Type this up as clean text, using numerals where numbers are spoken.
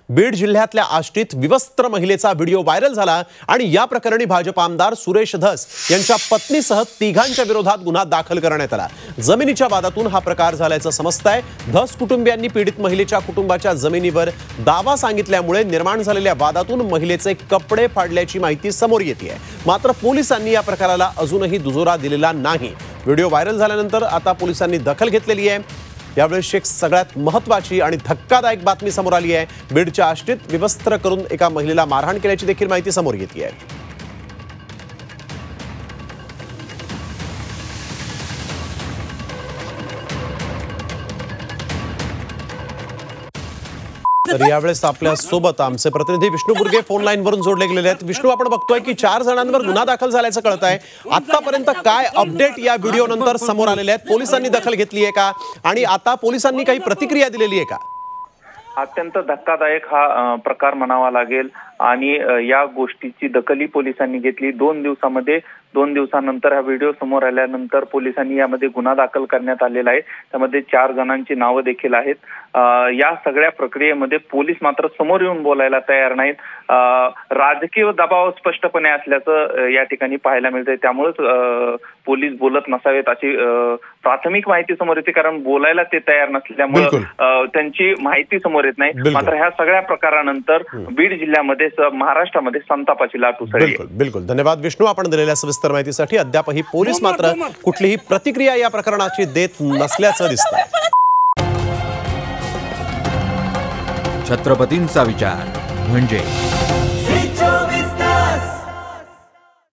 बीड जिल्ह्यातल्या आष्टीत विवस्त्र महिलेचा video viral झाला आणि या प्रकरणी भाजप आमदार सुरेश धस यांच्या पत्नीसह तिघांच्या विरोधात गुन्हा दाखल करण्यात आला। जमिनीच्या वादातून हा प्रकार झाल्याचं समजतंय। धस कुटुंबियांनी पीडित महिलेच्या कुटुंबाच्या जमिनीवर दावा सांगितल्यामुळे निर्माण झालेल्या वादातून महिलेचे कपडे फाडल्याची माहिती समोर येते। मात्र पोलिसांनी या प्रकाराला अजूनही दुजोरा दिलेला नाही। व्हिडिओ व्हायरल झाल्यानंतर आता पोलिसांनी दखल घेतलेली आहे। यावेळेस एक सगळ्यात महत्त्वाची आणि धक्कादायक बातमी समोर आली आहे। बीडच्या आष्टीत विवस्त्र करून एका महिलेला मारहाण केल्याची देखील माहिती समोर येते आहे। तर यावेळेस आपल्या सोबत आमचे प्रतिनिधी विष्णू बुर्गे फोन लाईन वरून जोडले गेलेले आहेत। विष्णू, आपण बघतोय की 4 जणांवर गुन्हा दाखल झाल्याचं कळत आहे। आतापर्यंत काय अपडेट या व्हिडिओ नंतर समोर आलेले आहेत? पोलिसांनी दखल घेतली आहे का आणि आता पोलिसांनी काही प्रतिक्रिया दिलेली आहे का? अत्यंत धक्कादायक हा प्रकार म्हणावा लागेल आणि या गोष्टीची दखलही पोलिसांनी घेतली। 2 दिवसानंतर हा व्हिडिओ समोर आल्यानंतर पोलिसांनी यामध्ये गुन्हा दाखल करण्यात आलेला आहे। त्यामध्ये 4 जणांची नावं देखील आहेत। या सगळ्या प्रक्रियेमध्ये पोलीस मात्र समोर येऊन बोलायला तयार नाहीत। राजकीय दबाव स्पष्टपणे असल्याचं या ठिकाणी पाहायला मिळतंय। त्यामुळेच पोलीस बोलत नसावेत अशी प्राथमिक माहिती समोर येते, कारण बोलायला ते तयार नसल्यामुळे त्यांची माहिती समोर येत नाही। मात्र ह्या सगळ्या प्रकारानंतर बीड जिल्ह्यामध्ये महाराष्ट्रामध्ये संतापाची लाट उसळली। बिलकुल धन्यवाद विष्णू, आपण दिलेल्या सविस्तर माहितीसाठी। अद्यापही पोलीस मात्र कुठलीही प्रतिक्रिया या प्रकरणाची देत नसल्याचं दिसतंय। छत्रपतींचा विचार म्हणजे